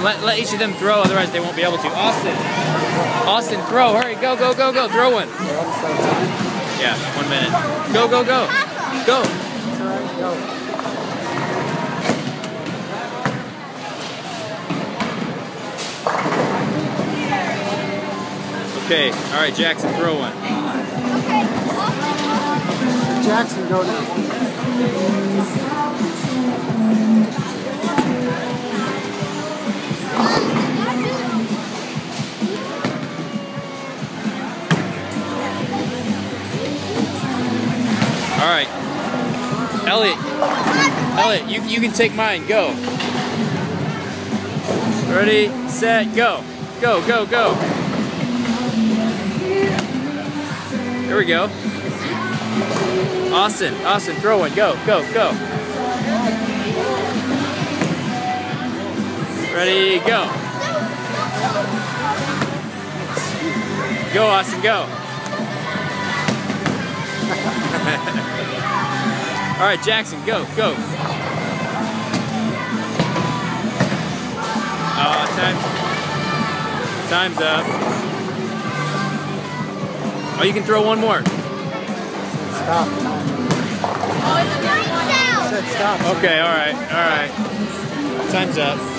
Let each of them throw, otherwise they won't be able to. Austin, throw. Hurry, go, throw one. Yeah, 1 minute. Go. Okay, all right, Jackson, throw one. Jackson, go now. All right, Elliot, you can take mine. Go. Ready, set, go. Go. Here we go. Austin, throw one. Go. Ready, go. Go, Austin, go. All right, Jackson, go. Time's up. Oh, you can throw one more. Stop. Oh, it's a good one. Said stop. Okay, all right. Time's up.